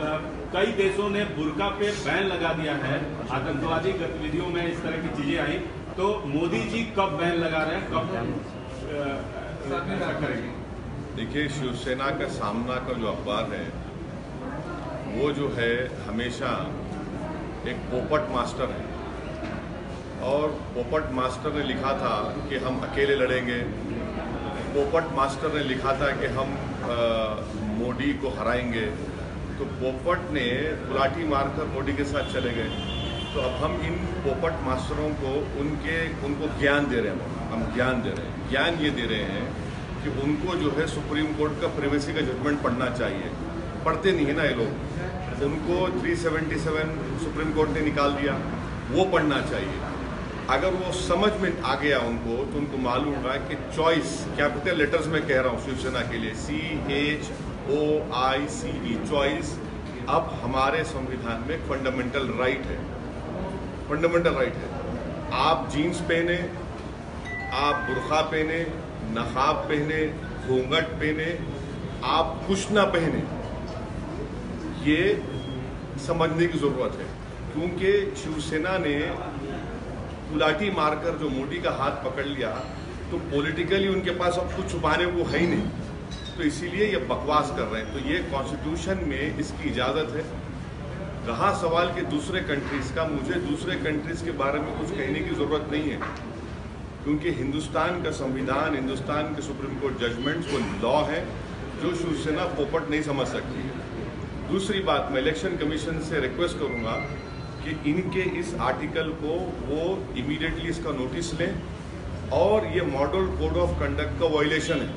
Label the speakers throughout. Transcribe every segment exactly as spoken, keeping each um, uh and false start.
Speaker 1: कई देशों ने बुर्का पे बैन लगा दिया है, आतंकवादी गतिविधियों में इस तरह की चीजें आई, तो मोदी जी कब बैन लगा रहे हैं, कब ऐसा करेंगे?
Speaker 2: देखिए, शिवसेना का सामना का जो अखबार है वो जो है हमेशा एक पोपट मास्टर है, और पोपट मास्टर ने लिखा था कि हम अकेले लड़ेंगे, पोपट मास्टर ने लिखा था कि हम आ, मोदी को हराएंगे, तो पोपट ने गुलाटी मारकर मोदी के साथ चले गए। तो अब हम इन पोपट मास्टरों को उनके उनको ज्ञान दे रहे हैं, हम ज्ञान दे रहे हैं। ज्ञान ये दे रहे हैं कि उनको जो है सुप्रीम कोर्ट का प्रिवेसी का जजमेंट पढ़ना चाहिए। पढ़ते नहीं है ना ये लोग, उनको तीन सौ सतहत्तर सुप्रीम कोर्ट ने निकाल दिया, वो पढ़ना चाहिए। अगर वो समझ में आ गया उनको, तो उनको मालूम होगा कि चॉइस, कैपिटल लेटर्स में कह रहा हूँ शिवसेना के लिए, सी एच ओ आई सी ई, चॉइस अब हमारे संविधान में फंडामेंटल राइट है, फंडामेंटल राइट है। आप जीन्स पहने, आप बुर्का पहने, नकाब पहने, घूंघट पहने, आप कुछ ना पहने, ये समझने की जरूरत है। क्योंकि शिवसेना ने गुलाटी मारकर जो मोदी का हाथ पकड़ लिया, तो पॉलिटिकली उनके पास अब कुछ छुपाने को है ही नहीं, तो इसीलिए ये बकवास कर रहे हैं। तो ये कॉन्स्टिट्यूशन में इसकी इजाज़त है। रहा सवाल कि दूसरे कंट्रीज़ का, मुझे दूसरे कंट्रीज़ के बारे में कुछ कहने की ज़रूरत नहीं है, क्योंकि हिंदुस्तान का संविधान, हिंदुस्तान के सुप्रीम कोर्ट जजमेंट्स वो लॉ है जो शिवसेना पोपट नहीं समझ सकती। दूसरी बात, मैं इलेक्शन कमीशन से रिक्वेस्ट करूँगा कि इनके इस आर्टिकल को वो इमीडिएटली इसका नोटिस लें, और ये मॉडल कोड ऑफ कंडक्ट का वायलेशन है,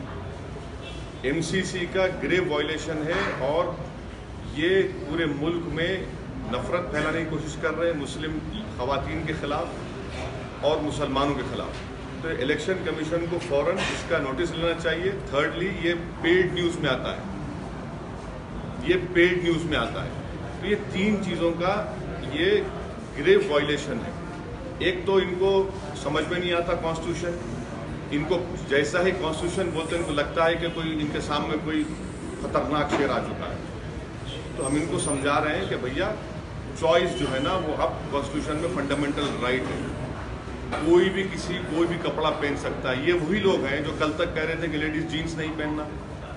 Speaker 2: एमसीसी का ग्रेव वायलेशन है, और ये पूरे मुल्क में नफरत फैलाने की कोशिश कर रहे हैं मुस्लिम खवातीन के खिलाफ और मुसलमानों के खिलाफ। तो इलेक्शन कमीशन को फौरन इसका नोटिस लेना चाहिए। थर्डली, ये पेड न्यूज़ में आता है, ये पेड न्यूज़ में आता है। तो ये तीन चीज़ों का ये ग्रेव वायलेशन है। एक तो इनको समझ में नहीं आता कॉन्स्टिट्यूशन, इनको जैसा ही कॉन्स्टिट्यूशन बोलते हैं इनको लगता है कि कोई इनके सामने कोई खतरनाक शेर आ चुका है। तो हम इनको समझा रहे हैं कि भैया चॉइस जो है ना, वो अब कॉन्स्टिट्यूशन में फंडामेंटल राइट है। कोई भी किसी कोई भी कपड़ा पहन सकता है। ये वही लोग हैं जो कल तक कह रहे थे कि लेडीज जीन्स नहीं पहनना।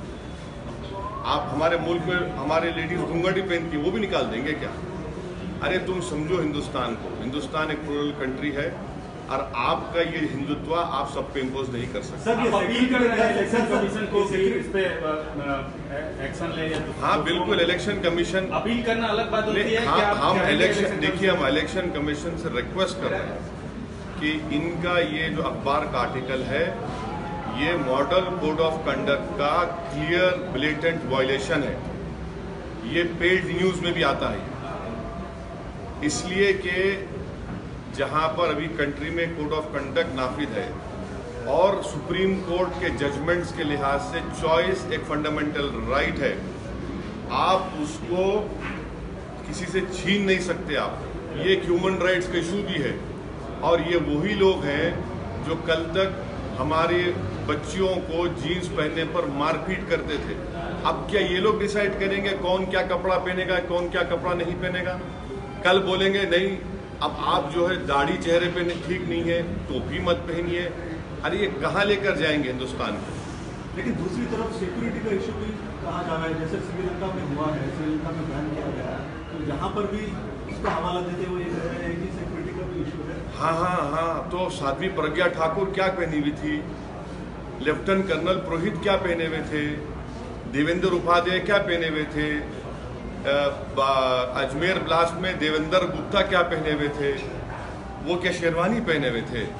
Speaker 2: आप हमारे मुल्क में हमारे लेडीज घूंघट ही पहनती है, वो भी निकाल देंगे क्या? अरे तुम समझो हिंदुस्तान को, हिंदुस्तान एक प्लूरल कंट्री है, और आपका ये हिंदुत्व आप सब पे इम्पोज नहीं कर सकते।
Speaker 1: सर, ये अपील कर रहे हैं इलेक्शन कमीशन को कि इस पे एक्शन ले।
Speaker 2: हाँ बिल्कुल, इलेक्शन कमीशन
Speaker 1: अपील करना अलग बात होती है।
Speaker 2: हाँ, हम इलेक्शन देखिए हम इलेक्शन कमीशन से रिक्वेस्ट कर रहे हैं कि इनका ये जो अखबार का आर्टिकल है, ये मॉडल कोड ऑफ कंडक्ट का क्लियर ब्लेटेंट वायलेशन है। ये पेड न्यूज में भी आता है, इसलिए कि जहां पर अभी कंट्री में कोड ऑफ कंडक्ट नाफिज है और सुप्रीम कोर्ट के जजमेंट्स के लिहाज से चॉइस एक फंडामेंटल राइट है, आप उसको किसी से छीन नहीं सकते। आप ये एक ह्यूमन राइट्स का इशू भी है, और ये वही लोग हैं जो कल तक हमारे बच्चियों को जीन्स पहनने पर मारपीट करते थे। अब क्या ये लोग डिसाइड करेंगे कौन क्या कपड़ा पहनेगा, कौन क्या कपड़ा नहीं पहनेगा? कल बोलेंगे नहीं, अब आप जो है दाढ़ी चेहरे पे ठीक नहीं है, टोपी मत पहनिए। अरे ये कहाँ लेकर जाएंगे हिंदुस्तान को?
Speaker 3: लेकिन दूसरी तरफ सिक्योरिटी का इशू भी कहा जा रहा है, जैसे श्रीलंका में हुआ है, श्रीलंका में बैन किया गया है, तो यहाँ पर भी उसका हवाला देते हुए ये कह रहे हैं कि सिक्योरिटी का भी इशू है।
Speaker 2: हाँ हाँ हाँ, तो साध्वी प्रज्ञा ठाकुर क्या पहनी हुई थी, लेफ्टिनेंट कर्नल पुरोहित क्या पहने हुए थे, देवेंद्र उपाध्याय क्या पहने हुए थे, अजमेर ब्लास्ट में देवेंद्र गुप्ता क्या पहने हुए थे, वो क्या शेरवानी पहने हुए थे?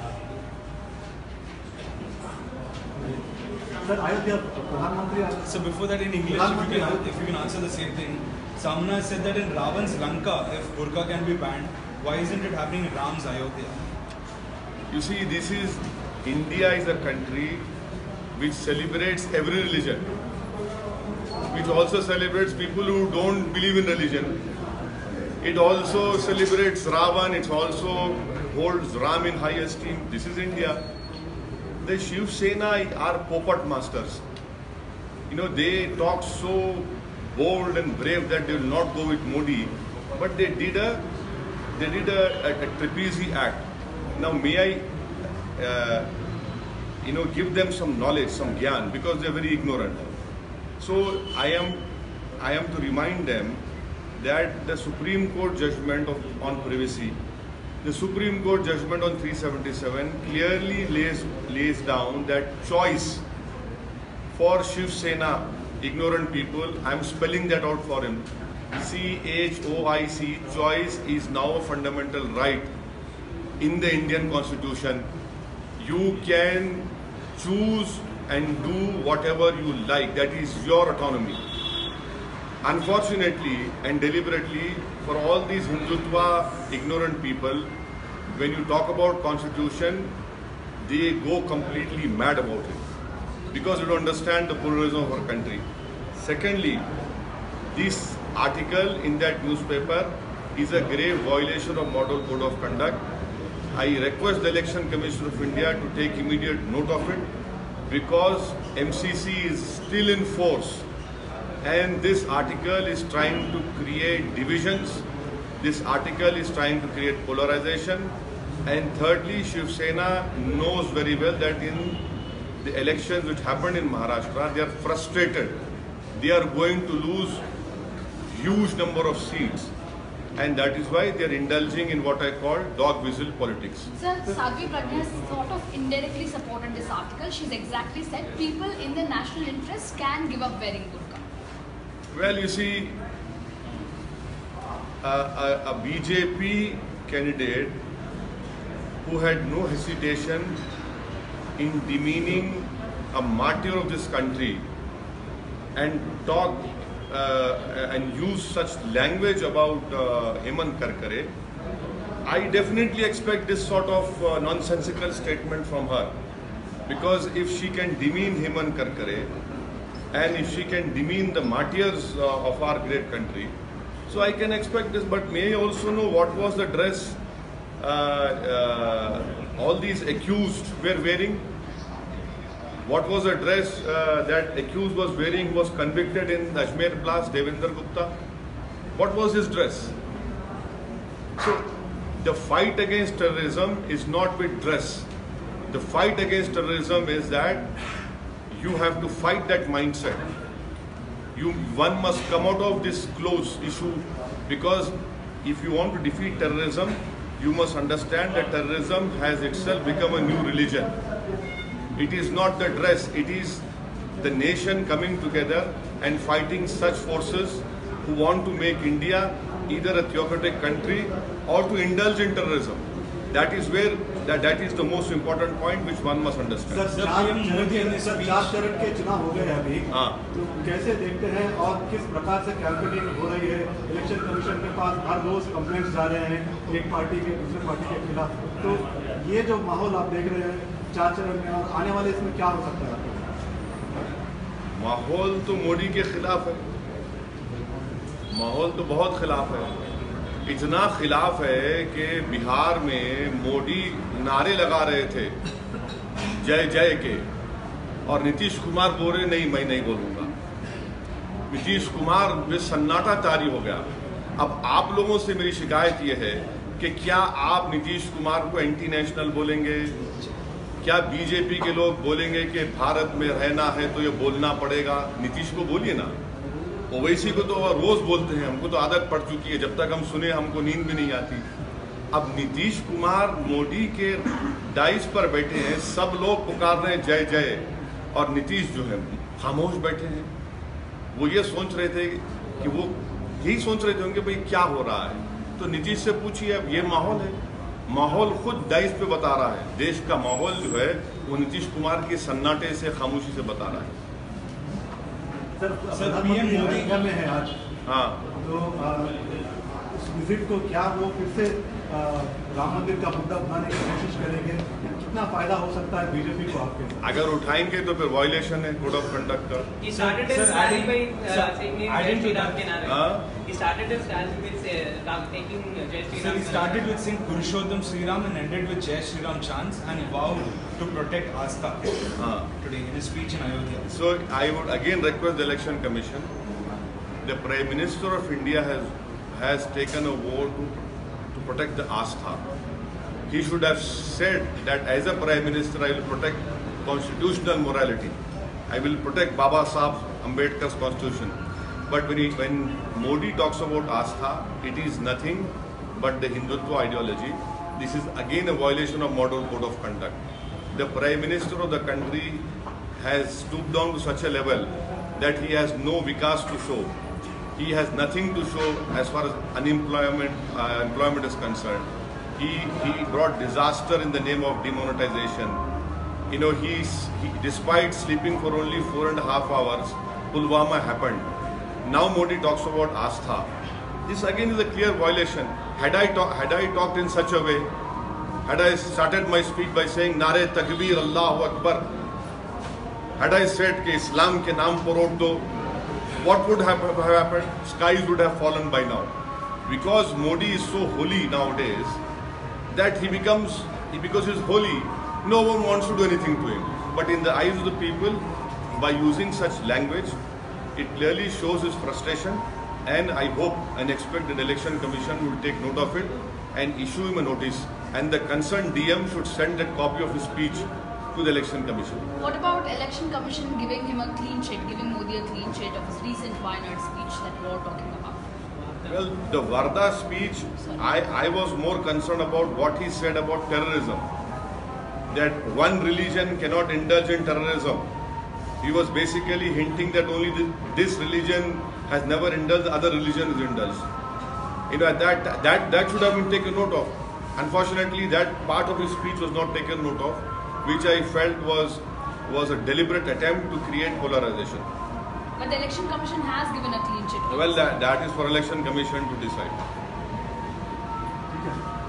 Speaker 4: So before that, in English, if you can, if you can answer the same thing, Samna said that in Ravan's Lanka, if burqa can be banned, why isn't it happening in Ram's Ayodhya?
Speaker 2: You see, this is India is a country which celebrates every religion, which also celebrates people who don't believe in religion. It also celebrates Ravan, it also holds Ram in high esteem. This is India. The Shiv Sena are puppet masters. You know, they talk so bold and brave that they will not go with Modi, but they did a they did a, a, a trapeze act. Now may I uh, you know give them some knowledge, some gyan, because they are very ignorant. So I am I am to remind them that the Supreme Court judgment of, on privacy, the Supreme Court judgment on three seventy-seven clearly lays lays down that choice for Shiv Sena, ignorant people, I am spelling that out for him. C H O I C, choice is now a fundamental right in the Indian Constitution. You can choose and do whatever you like. That is your autonomy. Unfortunately and deliberately, for all these Hindutva ignorant people, when you talk about Constitution, they go completely mad about it because they don't understand the pluralism of our country. Secondly, this article in that newspaper is a grave violation of Model Code of Conduct. I request the Election Commission of India to take immediate note of it because M C C is still in force and this article is trying to create divisions. This article is trying to create polarization. And thirdly, Shiv Sena knows very well that in the elections which happened in Maharashtra, they are frustrated. They are going to lose huge number of seats, and that is why they are indulging in what I call dog whistle politics.
Speaker 5: Sir, Sadhvi Pragya has sort of indirectly supported this article. She's exactly said people in their national interest can give up wearing burqa.
Speaker 2: Well, you see, a, a, a B J P candidate who had no hesitation in demeaning a martyr of this country and talk uh, and use such language about uh, Hemant Karkare, I definitely expect this sort of uh, nonsensical statement from her. Because if she can demean Hemant Karkare and if she can demean the martyrs uh, of our great country, so I can expect this. But may I also know what was the dress uh, uh, all these accused were wearing? What was the dress uh, that accused was wearing, who was convicted in the Ajmer blast, Devendra Gupta? What was his dress? So, the fight against terrorism is not with dress. The fight against terrorism is that you have to fight that mindset. You, one must come out of this clothes issue, because if you want to defeat terrorism, you must understand that terrorism has itself become a new religion. It is not the dress, it is the nation coming together and fighting such forces who want to make India either a theocratic country or to indulge in terrorism. That is where, that, that is the most important point which one must understand.
Speaker 3: Sir चार चरण के sir चार चरण के चुनाव हो गए हैं अभी, तो कैसे देखते हैं और किस प्रकार से कैंपेनिंग हो रही है? इलेक्शन कमीशन के पास हर रोज कंप्लेंट्स जा रहे हैं एक पार्टी के दूसरे पार्टी के खिलाफ, तो ये जो माहौल आप देख रहे हैं चार चरण में और आने वाले इसमें क्या हो सकता है?
Speaker 2: माहौल तो मोदी के खिलाफ है, माहौल तो बहुत खिलाफ है। इतना खिलाफ है कि बिहार में मोदी नारे लगा रहे थे जय जय के, और नीतीश कुमार बोल रहे नहीं मैं नहीं बोलूँगा। नीतीश कुमार में सन्नाटा तारी हो गया। अब आप लोगों से मेरी शिकायत ये है कि क्या आप नीतीश कुमार को एंटी नेशनल बोलेंगे? क्या बीजेपी के लोग बोलेंगे कि भारत में रहना है तो ये बोलना पड़ेगा? नीतीश को बोलिए ना। ओवैसी को तो रोज बोलते हैं, हमको तो आदत पड़ चुकी है, जब तक हम सुने हमको नींद भी नहीं आती। अब नीतीश कुमार मोदी के डाइस पर बैठे हैं, सब लोग पुकार रहे हैं जय जय, और नीतीश जो है खामोश बैठे हैं। वो ये सोच रहे थे कि वो यही सोच रहे थे उनके भाई क्या हो रहा है। तो नीतीश से पूछिए, अब ये माहौल है, माहौल खुद डाइस पे बता रहा है। देश का माहौल जो है वो नीतीश कुमार के सन्नाटे से, खामोशी से बता रहा है।
Speaker 3: सर प्रधानमंत्री अयोध्या में है आज,
Speaker 2: हाँ,
Speaker 3: तो उस विजिट को क्या वो फिर से राम मंदिर का मुद्दा बनाने की कोशिश करेंगे? कितना फायदा हो सकता है बीजेपी को आपके? अगर
Speaker 2: उठाएंगे तो फिर वायलेशन है कोड ऑफ कंडक्ट का।
Speaker 6: He started his rally by uh, singing Jai Shri Ram ke naare. He started his rally with uh, taking Jai Shri Ram.
Speaker 4: So he started with saying Purushottam Sri Ram and ended with Jai Shri Ram chants and vowed to protect Astha today in his speech in Ayodhya.
Speaker 2: So I would again request the Election Commission. the Prime Minister of India has has taken a vow to, to protect the Astha. He should have said that as a Prime Minister, I will protect constitutional morality. I will protect Baba Sahib Ambedkar's constitution. But when, he, when Modi talks about Astha, it is nothing but the Hindutva ideology. This is again a violation of model code of conduct. The Prime Minister of the country has stooped down to such a level that he has no vikas to show. He has nothing to show as far as unemployment uh, employment is concerned. He, he brought disaster in the name of demonetization. You know, he's, he, despite sleeping for only four and a half hours, Pulwama happened. Now Modi talks about Astha. This again is a clear violation. Had I, talk, had I talked in such a way, had I started my speech by saying Nare Takbir Allahu Akbar, had I said कि Islam के नाम पर vote दो, what would have, have happened? Skies would have fallen by now. Because Modi is so holy nowadays that he becomes, because he is holy, no one wants to do anything to him. But in the eyes of the people, by using such language, it clearly shows his frustration, and I hope and expect that the Election Commission will take note of it and issue him a notice, and the concerned D M should send that copy of his speech to the Election Commission.
Speaker 5: What about Election Commission giving him a clean sheet, giving Modi a clean sheet of his recent Wayanad speech that we are talking about?
Speaker 2: Well, the Varda speech, I, I was more concerned about what he said about terrorism. That one religion cannot indulge in terrorism. He was basically hinting that only this, this religion has never indulged, other religion is indulged. You know, that, that, that should have been taken note of. Unfortunately, that part of his speech was not taken note of, which I felt was, was a deliberate attempt to create polarization.
Speaker 5: But the Election Commission has given a clean sheet.
Speaker 2: Well, that, that is for Election Commission to decide.